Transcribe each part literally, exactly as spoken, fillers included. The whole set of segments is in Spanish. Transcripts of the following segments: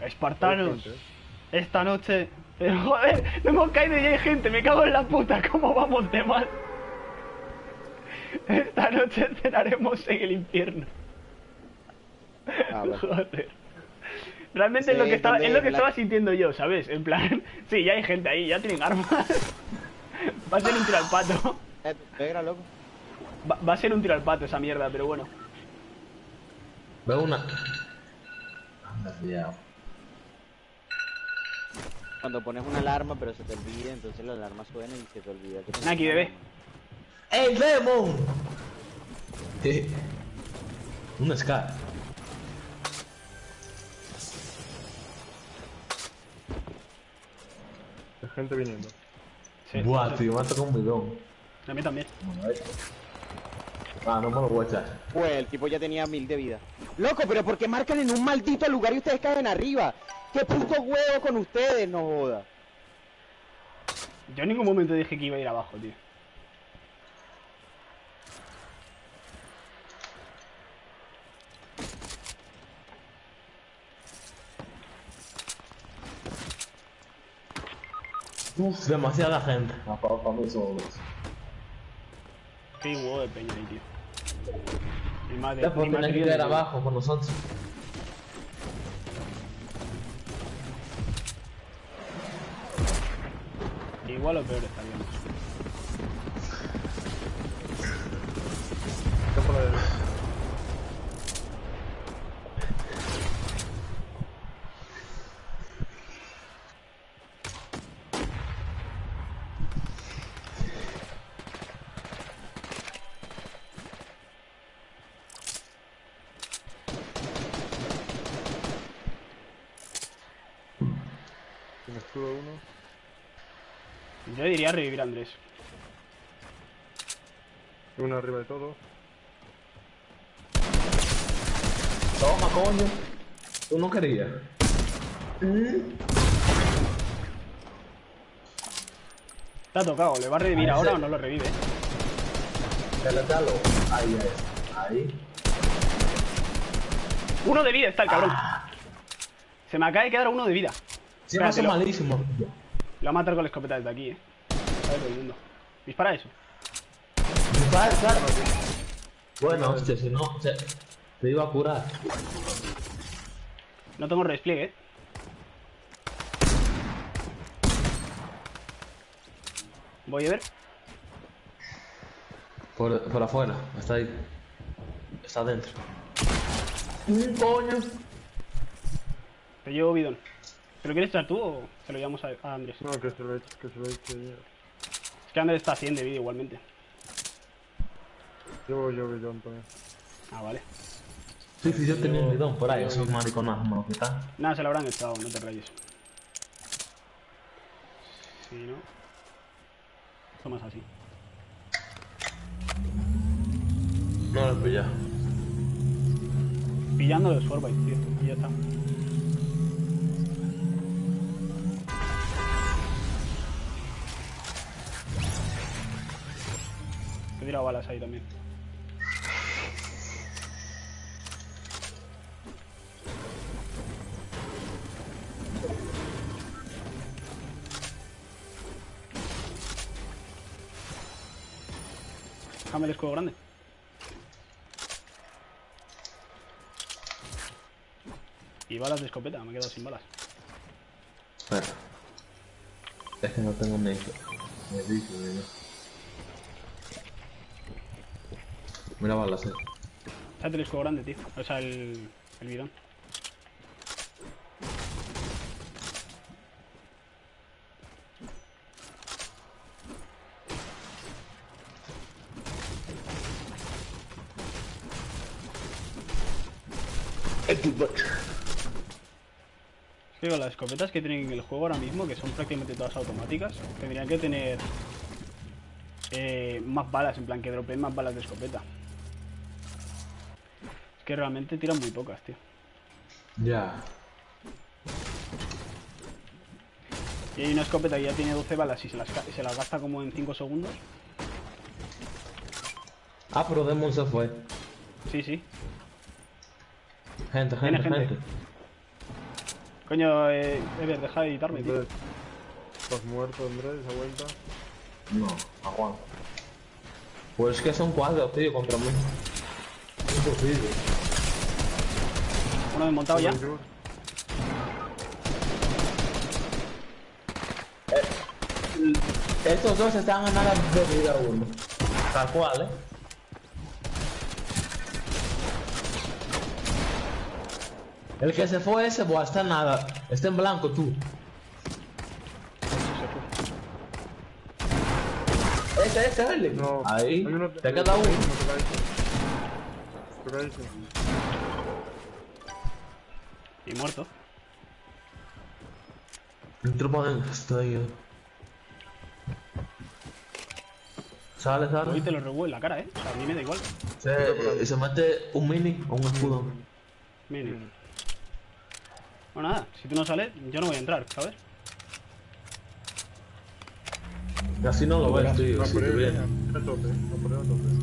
Espartanos, esta noche... Pero joder, no hemos caído y hay gente, me cago en la puta, ¿cómo vamos de mal? Esta noche cenaremos en el infierno. Ah, vale. Joder. Realmente Sí, es lo que estaba, donde es lo que la- estaba sintiendo yo, ¿sabes? En plan, sí, ya hay gente ahí, ya tienen armas. Va a ser un tiro al pato. Eh, Pegra, loco. Va, va a ser un tiro al pato esa mierda, pero bueno. Veo una. Anda, cuidado. Cuando pones una alarma pero se te olvida, entonces la alarma suena y se te olvida que tienes Naki, una bebé. alarma. ¡Ey, Demon! Eh, Un Scar. Hay gente viniendo. Sí, Buah, sí. tío, me ha tocado un bidón. A mí también. Ah, no me lo voy a echar. Pues el tipo ya tenía mil de vida. Loco, pero ¿por qué marcan en un maldito lugar y ustedes caen arriba? ¡Qué puto huevo con ustedes, no joda! Yo en ningún momento dije que iba a ir abajo, tío. Uf, demasiada gente. Ah, para, para mí son dos. Qué huevo de peña ahí, tío. Ni más de, Después ni más tienen que de- ir abajo con nosotros. Igual o peor estaríamos. ¿Qué por la derecha? Tiene escudo uno. Yo diría revivir a Andrés. Uno arriba de todo. Toma, coño. Tú no querías. Te ha tocado, ¿le va a revivir Ah, ahora ese- o no lo revive? Dale, dalo. Ahí, ahí. Ahí. Uno de vida está el cabrón. Se me acaba de quedar uno de vida. Sí, no Espérate, son lo- malísimos. Lo va a matar con la escopeta desde aquí, eh. Sabe todo el mundo. Dispara eso. Dispara, claro. Bueno, hostia, si no, se, te iba a curar. No tengo redespliegue, eh. Voy a ver. Por, por afuera, está ahí. Está adentro. Un coño. Te llevo bidón. ¿Te lo quieres echar tú o se lo llevamos a, a Andrés? No, que se lo he hecho, que se lo he hecho yo. Es que Andrés está cien de vida igualmente. Llevo yo bidón también. Ah, vale. Sí, sí, yo tenía un bidón por ahí, esos mariconazos me lo quitan. Nada, se lo habrán echado, no te rayes. Si no... Tomas así. No lo he pillado. Pillando los Forbite, tío. Y ya está. He tirado balas ahí también. Déjame el escudo grande. Y balas de escopeta, me he quedado sin balas. Espera. Es que no tengo ni... ni rifle, ni nada. Mira balas, eh. Échate el escudo grande, tío. O sea, el, el bidón. Digo, las escopetas que tienen en el juego ahora mismo, que son prácticamente todas automáticas, tendrían que tener eh, más balas, en plan que dropeen más balas de escopeta. Es que realmente tiran muy pocas, tío. Ya. Y hay una escopeta que ya tiene doce balas y se las, ca- se las gasta como en cinco segundos. Ah, pero Demon se fue. Sí, sí. Gente, Viene gente, gente. gente. Coño, eh, Ever, deja de editarme, tío. Andrés, ¿estás muerto, Andrés, esa vuelta? No, aguanta. Pues es que son cuatro, tío, contra mí. Es imposible. Uno desmontado ya. Bonjour. Estos dos están a nada de vida uno. Tal cual, eh. El que se fue ese, buah, está en nada. Está en blanco, tú. Este, este, dale. No, Ahí. hay uno- Te queda uno. Tocadísimo. Y muerto. Entró para adentro, está ahí. eh. Sale, Hoy sale. te lo revuelvo en la cara, eh. O sea, a mí me da igual. Se, se mete un mini o un escudo. Mini. Bueno, nada, si tú no sales, yo no voy a entrar, ¿sabes? Así no lo ves, tío. Va Si por te él, viene. a tope, va por él a tope.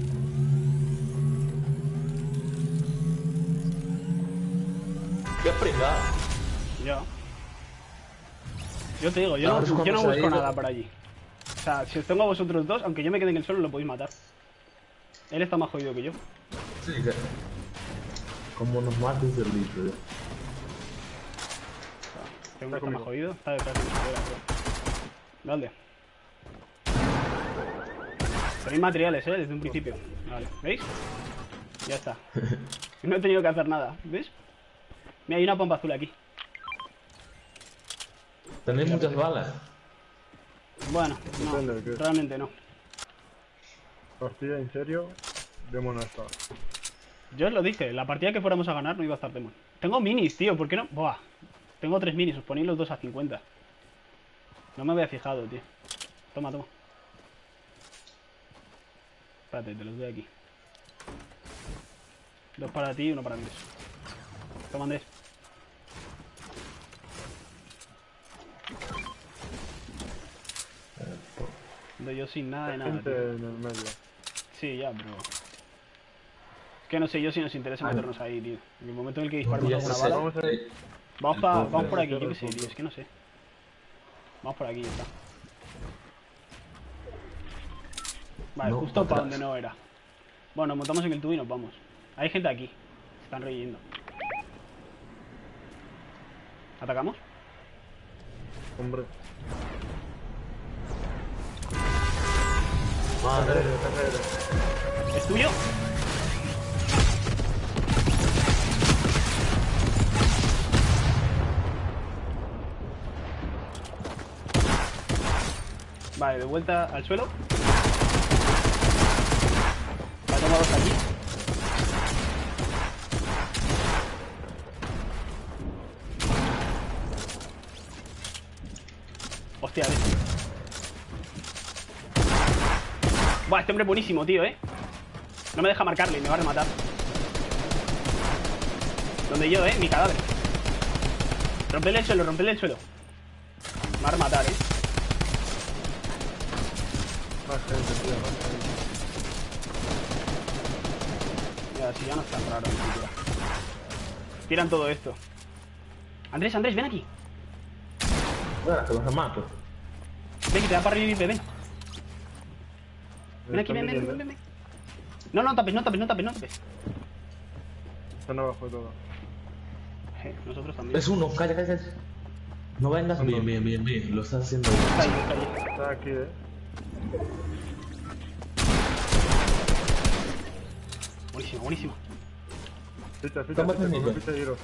Qué pringado. Ya. Yo te digo, yo Ahora es no, cuando yo no se ha busco ido. nada por allí. O sea, si os tengo a vosotros dos, aunque yo me quede en el suelo, lo podéis matar. Él está más jodido que yo. Sí, que. Como nos mates del litro, eh. Tengo que está más conmigo. jodido. Está detrás de mi escalera, creo. Dale. Tenéis materiales, eh, desde un principio. Vale, ¿veis? Ya está. No he tenido que hacer nada, ¿ves? Mira, hay una pompa azul aquí. Tenéis muchas balas. Bueno, no, Depende de qué. realmente no. Partida, en serio, Demon no está. Yo os lo dije, la partida que fuéramos a ganar no iba a estar Demon. Tengo minis, tío, ¿por qué no? Buah, tengo tres minis, os ponéis los dos a cincuenta. No me había fijado, tío. Toma, toma. Espérate, te los doy aquí. Dos para ti y uno para Andrés. Toma, Andrés. Ando yo sin nada de nada, Gente tío. en el medio. Sí, ya, pero... Es que no sé yo si nos interesa meternos ahí, tío. En el momento en el que disparemos Ya alguna sé. bala... Vamos a ir. Vamos, El pa, punto, vamos por eh. aquí, yo qué sé, tío, es que no sé. Vamos por aquí, ya está. Vale, No, justo atrás. para donde no era. Bueno, nos montamos en el tubo y nos vamos. Hay gente aquí. Se están reyendo. ¿Atacamos? Hombre. Madre. ¿Es tuyo? Vale, de vuelta al suelo. La tomo dos aquí. Hostia, de... Buah, este hombre es buenísimo, tío, eh. No me deja marcarle, me va a rematar. Donde yo, eh, mi cadáver. Rompele el suelo, rompele el suelo. Me va a rematar, eh. Más gente, tío, más gente. Mira, si ya no es tan raro ni siquiera. Tiran todo esto. Andrés, Andrés, ven aquí. Espera, que los remato. Ven, que te da para revivirte, ven. Ven aquí, ven, ven, ven, ven, ven. No, no tapes, no tapes, no tapes, no tapes. Están abajo de todo. Eh, nosotros también. Es uno, calla, calla. No vengas. Bien, bien, bien, bien. Lo estás haciendo bien. Está ahí, está ahí. Está aquí, eh. Buenísimo, buenísimo. Ficha, ficha, Toma ficha, técnica. corre, ficha, Giro.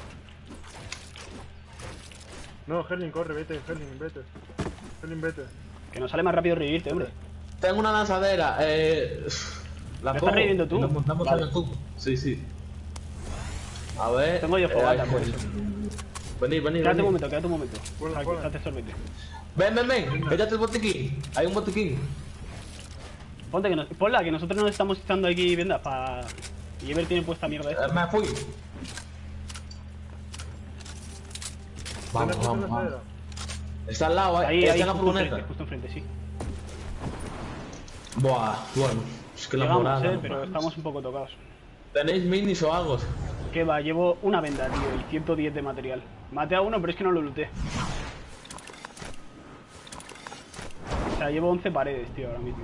No, Herling, corre, vete, Herling, vete. Herling, vete. Que nos sale más rápido revivirte, hombre. Tengo una lanzadera. Eh. La ¿Me cojo estás reviviendo tú? y nos montamos Vale. en el tubo. Sí, sí. A ver. Tengo yo fogata, hay por gente. eso. Venid, venid, Quédate un venid. momento, quédate un momento. Ponla, Aquí, ponla. date sorbete. Ven, ven, ven. Échate el botiquín. Hay un botiquín. Ponte que nos... Ponla, que nosotros nos estamos echando aquí vendas para... Y Ever tiene puesta mierda Eh, esta. me fui. Vamos, ¿Dónde vamos, está la vamos. escalera? Está al lado, eh. Ahí, Está ahí, en la justo enfrente, furgoneta. justo enfrente, sí. Buah, bueno. Es que la Llegamos, morada. eh, no pero mames. estamos un poco tocados. ¿Tenéis minis o algo? Que va, llevo una venda, tío, y ciento diez de material. Maté a uno, pero es que no lo looté. O sea, llevo once paredes, tío, ahora mismo.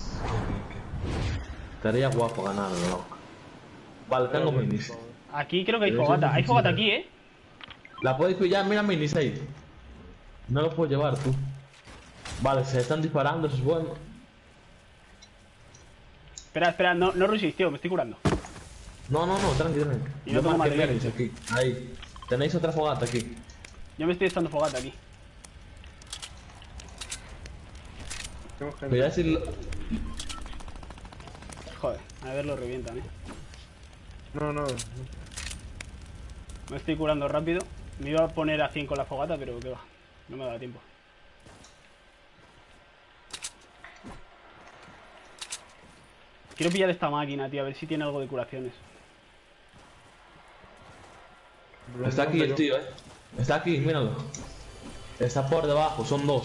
Estaría guapo ganarlo, loco. Vale, tengo minis. Aquí creo que hay Pero eso fogata. es Hay fogata difícil. aquí, ¿eh? La puedes pillar, mira minis ahí. No lo puedes llevar tú. Vale, se están disparando, eso es bueno. Espera, espera, no, no rushes, tío, me estoy curando. No, no, no, tranqui, tranqui. Y no Yo tengo marqué materiales. minis aquí. Ahí. Tenéis otra fogata aquí. Yo me estoy echando fogata aquí. Tengo gente. Pero ya si... lo- Joder, a ver, lo revientan, ¿eh? No, no. Me estoy curando rápido. Me iba a poner a cien con la fogata, pero qué va. No me da tiempo. Quiero pillar esta máquina, tío, a ver si tiene algo de curaciones. Está aquí el tío, eh. Está aquí, míralo. Está por debajo, son dos.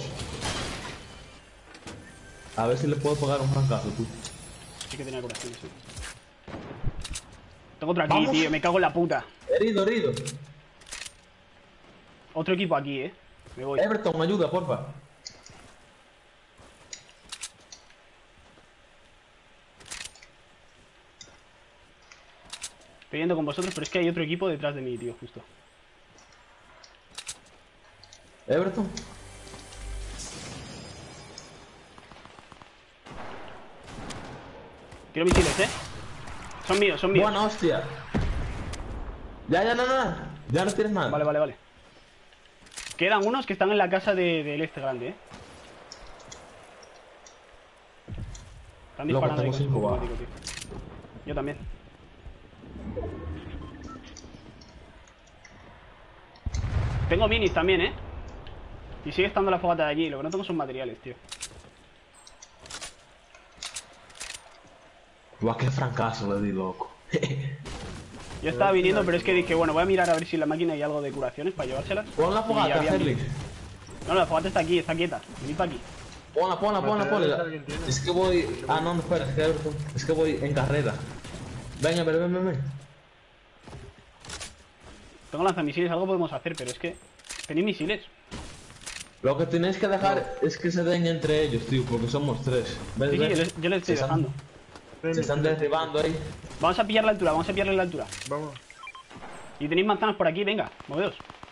A ver si le puedo pegar un francazo, tú. Sí que tenía curaciones, ¿eh? Tengo otro aquí, Vamos. tío, me cago en la puta. Herido, herido. Otro equipo aquí, ¿eh? Me voy. Everton, ayuda, porfa. Estoy yendo con vosotros, pero es que hay otro equipo detrás de mí, tío, justo. Everton. Quiero misiles, ¿eh? Son míos, son míos. Buena hostia. Ya, ya, no, no. Ya no tienes nada. Vale, vale, vale. Quedan unos que están en la casa de- del este grande, ¿eh? Están Loco, disparando ahí tengo con cinco su balas. automático, tío. Yo también. Tengo minis también, ¿eh? Y sigue estando la fogata de allí. Lo que no tengo son materiales, tío. Buah, qué francazo le di, loco. Yo estaba viniendo, pero es que dije, bueno, voy a mirar a ver si en la máquina hay algo de curaciones para llevárselas. Pon la Y fogata, había Ferlix. minis. No, no, la fogata está aquí, está quieta. Venid para aquí. Ponla, ponla, ponla, Materiales ponla. alguien tiene. Es que voy... Ah, no, no, espera, es que, Everton, es que voy en carrera. Venga, pero ven, ven, ven. Tengo lanzamisiles, algo podemos hacer, pero es que... ¿Tenéis misiles? Lo que tenéis que dejar es que se den entre ellos, tío, porque somos tres. ¿Ves, Sí, sí, ves? yo les, yo les estoy Se están- dejando. Se están derribando ahí. Vamos a pillar la altura, vamos a pillarle la altura. Vamos. Y tenéis manzanas por aquí, venga, moveos.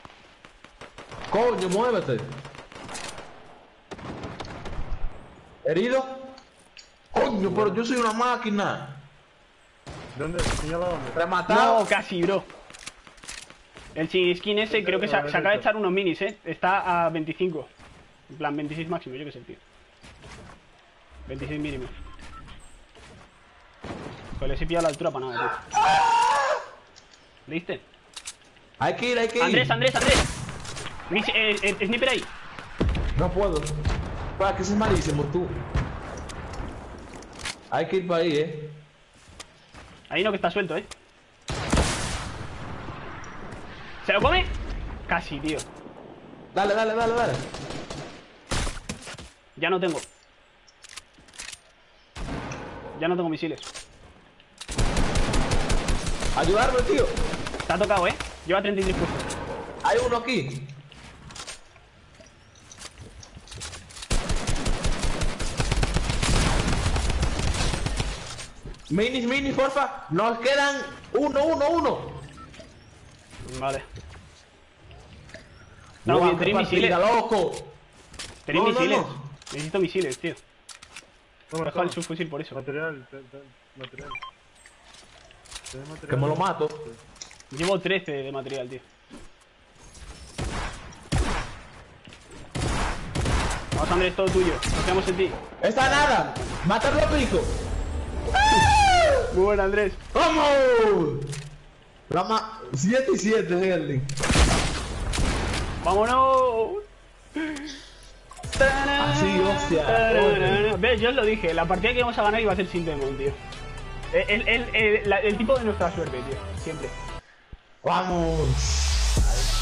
Coño, muévete. ¿Herido? Coño, pero yo soy una máquina. ¿Dónde? Señala dónde. Rematado. No, casi, bro. El sin skin ese creo que se, se acaba de echar unos minis, eh. Está a veinticinco. En plan, veintiséis máximo, yo qué sé, tío. veintiséis mínimo. Pues les he pillado la altura para nada, tío. ¿Viste? Hay que ir, hay que ir. Andrés, Andrés, Andrés. Mis, eh, eh, sniper ahí. No puedo. Para que ese es malísimo, tú. Hay que ir para ahí, eh. Hay uno que está suelto, eh. ¿Se lo come? Casi, tío. Dale, dale, dale, dale. Ya no tengo. Ya no tengo misiles. Ayudarme, tío. Te ha tocado, eh. Lleva treinta y tres puestos. Hay uno aquí. Minis, minis, porfa. Nos quedan uno, uno, uno. Vale. No, Guau, bien, qué tenéis misiles. partida, loco. Tenéis No, no, misiles. no. Necesito misiles, tío. Toma, Deja el toma. subfusil por eso. Material, te- te- material. ¿Tienes material? Que me lo mato. Llevo trece de material, tío. Vamos, Andrés, todo tuyo. Confiamos en ti. ¡Está nada! ¡Matarlo a pico! Muy bueno, Andrés. ¡Vamos! La ma... siete y siete, Herling. ¡Vámonos! Así, hostia. Tararara. ¿Ves? Yo os lo dije. La partida que íbamos a ganar iba a ser sin demon, tío. El, el, el, la- el tipo de nuestra suerte, tío. Siempre. ¡Vamos!